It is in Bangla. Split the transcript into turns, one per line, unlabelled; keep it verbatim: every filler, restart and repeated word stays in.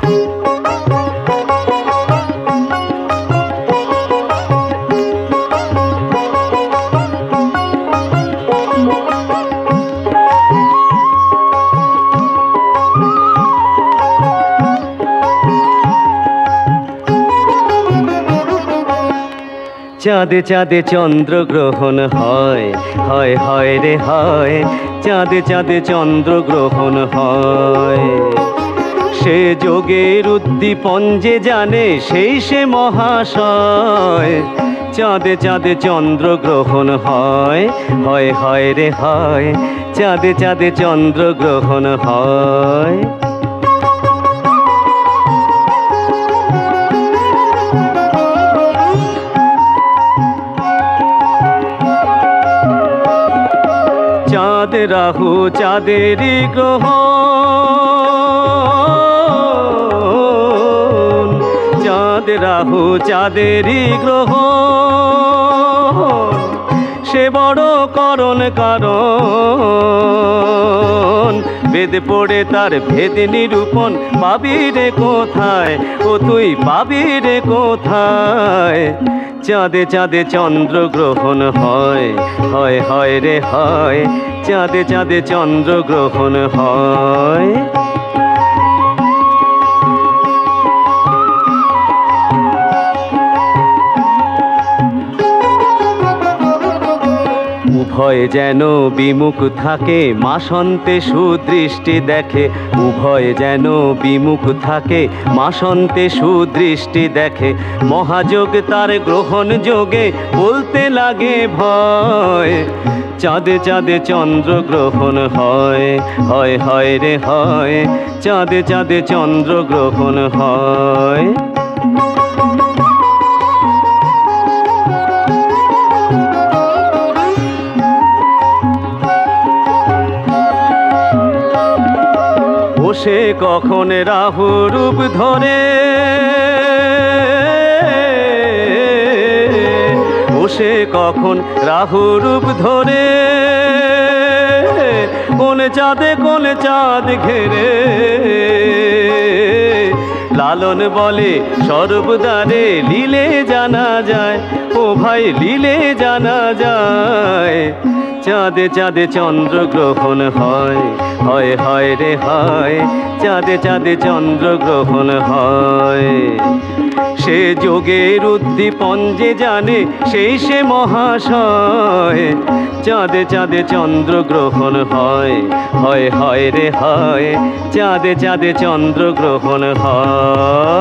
চাঁদে চাঁদে চন্দ্রগ্রহণ হয়, হয় হয় রে হয়, চাঁদে চাঁদে চন্দ্রগ্রহণ হয়। সে যোগের উদ্দীপন যে জানে সেই সে মহাশয়। চাঁদে চাঁদে চন্দ্রগ্রহণ হয়, হয় হয় রে হয়, চাঁদে চাঁদে চন্দ্রগ্রহণ হয়। চাঁদ রাহু চাঁদেরই গ্রহণ, চাঁদ রাহু চাঁদেরই গ্রহণ। সে বড় করণ কারণ, বেদ পড়ে তার ভেদ নিরূপণ পাবি রে কোথায়, ও তুই পাবি রে কোথায়। চাঁদে চাঁদে চন্দ্রগ্রহণ হয়, হয় হয় রে হয়, চাঁদে চাঁদে চন্দ্রগ্রহণ হয়। উভয় যেন বিমুখ থাকে মাসন্তে সুদৃষ্টি দেখে, উভয় যেন বিমুখ থাকে মাসন্তে সুদৃষ্টি দেখে। মহাযোগ তার গ্রহণ যোগে বলতে লাগে ভয়। চাঁদে চাঁদে চন্দ্রগ্রহণ হয়, হয় হয় রে হয়, চাঁদে চাঁদে চন্দ্রগ্রহণ হয়। সে কখন রাহু রূপ ধরে, ও সে কখন রাহু রূপ ধরে। কোন চাঁদে কোন চাঁদ ঘেরে, লালন বলে সর্বদারে লীলে জানা যায়, ও ভাই লীলে জানা যায়। চাঁদে চাঁদে চন্দ্রগ্রহণ হয়, হয় হয় রে হয়, চাঁদে চাঁদে চন্দ্রগ্রহণ হয়। সে যোগের উদ্দীপন যে জানে সেই সে মহাশয়। চাঁদে চাঁদে চন্দ্রগ্রহণ হয়, হয় হয় রে হয়, চাঁদে চাঁদে চন্দ্রগ্রহণ হয়।